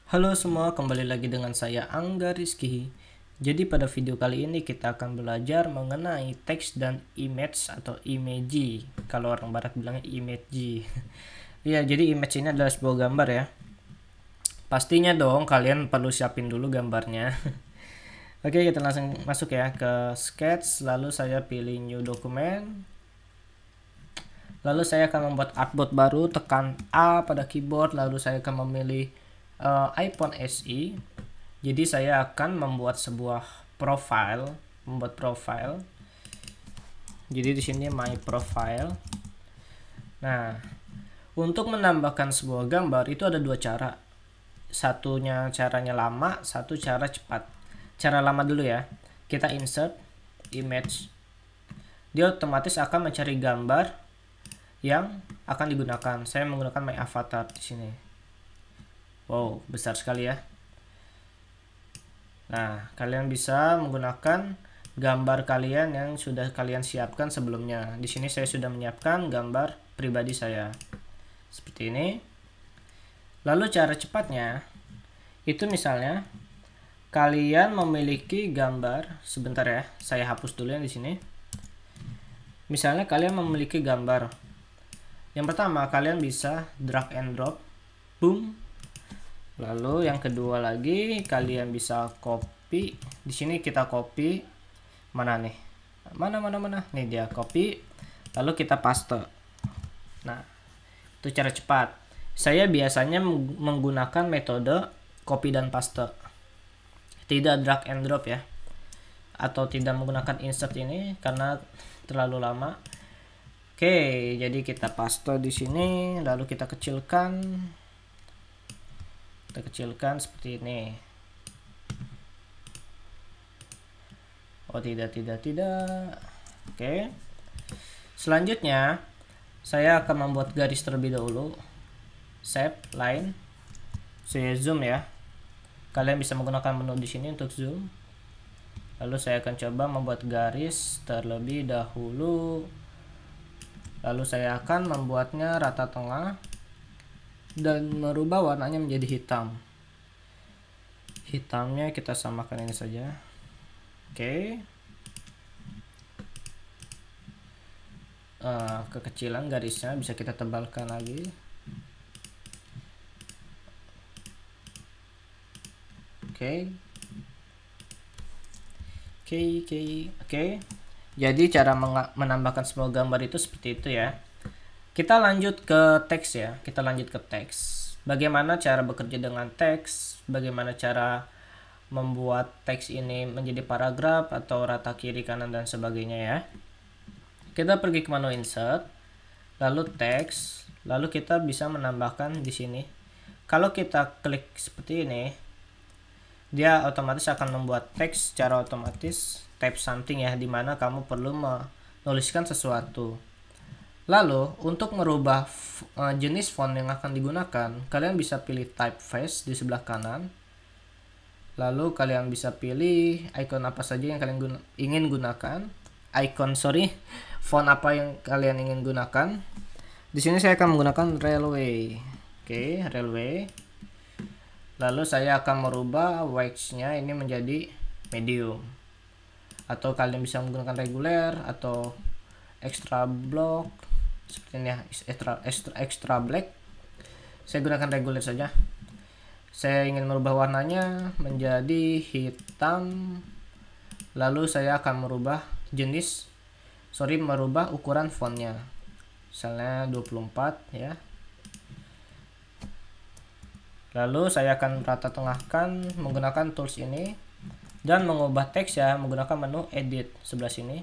Halo semua, kembali lagi dengan saya Angga Rizky. Jadi pada video kali ini kita akan belajar mengenai teks dan image atau imaji. Kalau orang barat bilangnya imaji. Ya, jadi image ini adalah sebuah gambar ya. Pastinya dong kalian perlu siapin dulu gambarnya. Oke, kita langsung masuk ya ke sketch. Lalu saya pilih new document. Lalu saya akan membuat artboard baru, tekan A pada keyboard. Lalu saya akan memilih iPhone SE. Jadi saya akan membuat sebuah profile, Jadi di sini my profile. Nah, untuk menambahkan sebuah gambar itu ada dua cara. Satunya caranya lama, satu cara cepat. Cara lama dulu ya. Kita insert image. Dia otomatis akan mencari gambar yang akan digunakan. Saya menggunakan my avatar di sini. Wow, besar sekali ya. Nah, kalian bisa menggunakan gambar kalian yang sudah kalian siapkan sebelumnya. Di sini saya sudah menyiapkan gambar pribadi saya. Seperti ini. Lalu cara cepatnya itu misalnya kalian memiliki gambar, sebentar ya, saya hapus dulu yang di sini. Misalnya kalian memiliki gambar. Yang pertama, kalian bisa drag and drop. Boom. Lalu yang kedua lagi kalian bisa copy. Di sini kita copy mana nih? Mana? Nih dia copy. Lalu kita paste. Nah, itu cara cepat. Saya biasanya menggunakan metode copy dan paste. Tidak drag and drop ya. Atau tidak menggunakan insert ini karena terlalu lama. Oke, jadi kita paste di sini, lalu kita kecilkan. Seperti ini. Oh, tidak. Oke. Selanjutnya saya akan membuat garis terlebih dahulu. Shape line. Saya zoom ya. Kalian bisa menggunakan menu di sini untuk zoom. Lalu saya akan coba membuat garis terlebih dahulu. Lalu saya akan membuatnya rata tengah dan merubah warnanya menjadi hitam. Hitamnya kita samakan ini saja. Oke. Kekecilan garisnya bisa kita tebalkan lagi. Oke. Jadi cara menambahkan sebuah gambar itu seperti itu ya. Kita lanjut ke teks ya. Bagaimana cara bekerja dengan teks? Bagaimana cara membuat teks ini menjadi paragraf atau rata kiri kanan dan sebagainya ya. Kita pergi ke menu insert, lalu teks, lalu kita bisa menambahkan di sini. Kalau kita klik seperti ini, dia otomatis akan membuat teks secara otomatis, type something ya, dimana kamu perlu menuliskan sesuatu. Lalu untuk merubah jenis font yang akan digunakan, kalian bisa pilih typeface di sebelah kanan. Lalu kalian bisa pilih icon apa saja yang kalian ingin gunakan. Font apa yang kalian ingin gunakan. Di sini saya akan menggunakan railway. Oke, railway. Lalu saya akan merubah width-nya ini menjadi medium. Atau kalian bisa menggunakan reguler atau extra block seperti ini ya, extra black. Saya gunakan reguler saja. Saya ingin merubah warnanya menjadi hitam. Lalu saya akan merubah merubah ukuran fontnya. Misalnya 24 ya. Lalu saya akan rata tengahkan menggunakan tools ini dan mengubah teks ya menggunakan menu edit sebelah sini.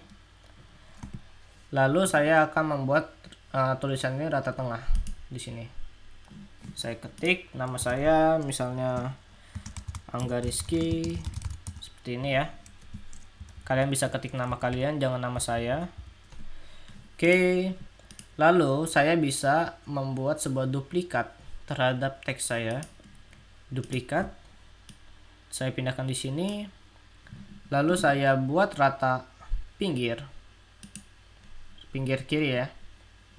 Lalu saya akan membuat tulisan ini rata tengah di sini. Saya ketik nama saya misalnya Angga Rizky seperti ini ya. Kalian bisa ketik nama kalian, jangan nama saya. Oke. Lalu saya bisa membuat sebuah duplikat terhadap teks saya. Duplikat. Saya pindahkan di sini. Lalu saya buat rata pinggir kiri ya.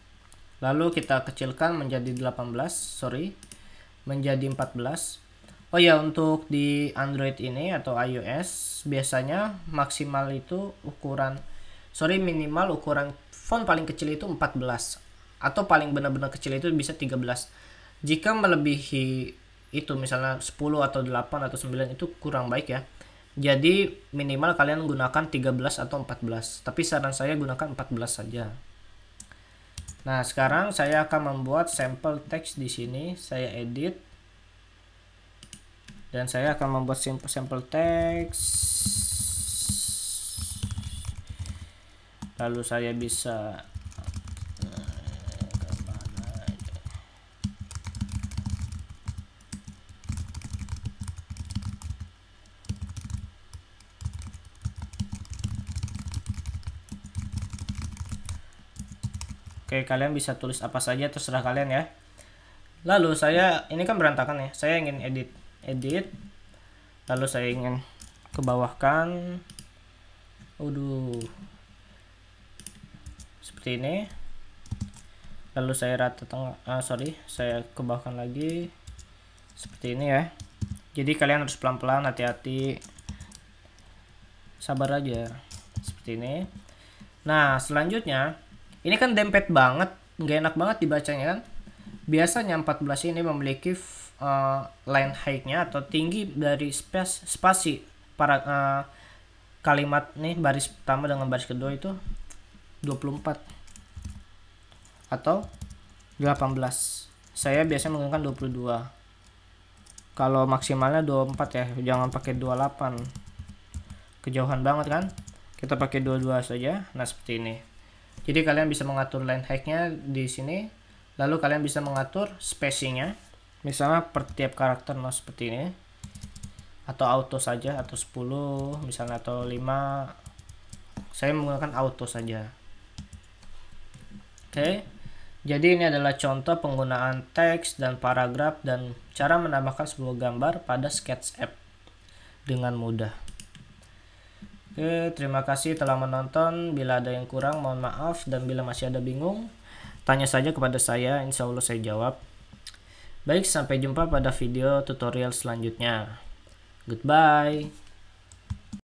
Lalu kita kecilkan menjadi menjadi 14. Oh ya, untuk di Android ini atau iOS biasanya maksimal itu minimal ukuran font paling kecil itu 14, atau paling benar-benar kecil itu bisa 13. Jika melebihi itu misalnya 10 atau 8 atau 9 itu kurang baik ya. Jadi minimal kalian gunakan 13 atau 14. Tapi saran saya gunakan 14 saja. Nah, sekarang saya akan membuat sampel teks di sini. Saya edit. Dan saya akan membuat sampel teks. Lalu saya bisa Oke, kalian bisa tulis apa saja, terserah kalian ya. Lalu ini kan berantakan ya. Saya ingin edit. Lalu saya ingin ke bawahkan. Seperti ini. Lalu saya rata tengah. Saya ke bawahkan lagi. Seperti ini ya. Jadi kalian harus pelan-pelan, hati-hati. Sabar aja. Seperti ini. Nah, selanjutnya ini kan dempet banget, nggak enak banget dibacanya kan. Biasanya 14 ini memiliki line height-nya atau tinggi dari spasi para kalimat nih, baris pertama dengan baris kedua itu 24 atau 18. Saya biasanya menggunakan 22. Kalau maksimalnya 24 ya, jangan pakai 28. Kejauhan banget kan? Kita pakai 22 saja. Nah, seperti ini. Jadi kalian bisa mengatur line height-nya di sini. Lalu kalian bisa mengatur spacing-nya. Misalnya per tiap karakter seperti ini. Atau auto saja, atau 10 misalnya, atau 5. Saya menggunakan auto saja. Oke. Jadi ini adalah contoh penggunaan teks dan paragraf dan cara menambahkan sebuah gambar pada Sketch App dengan mudah. Oke, terima kasih telah menonton. Bila ada yang kurang, mohon maaf. Dan bila masih ada bingung, tanya saja kepada saya, insya Allah saya jawab. Baik, sampai jumpa pada video tutorial selanjutnya. Goodbye.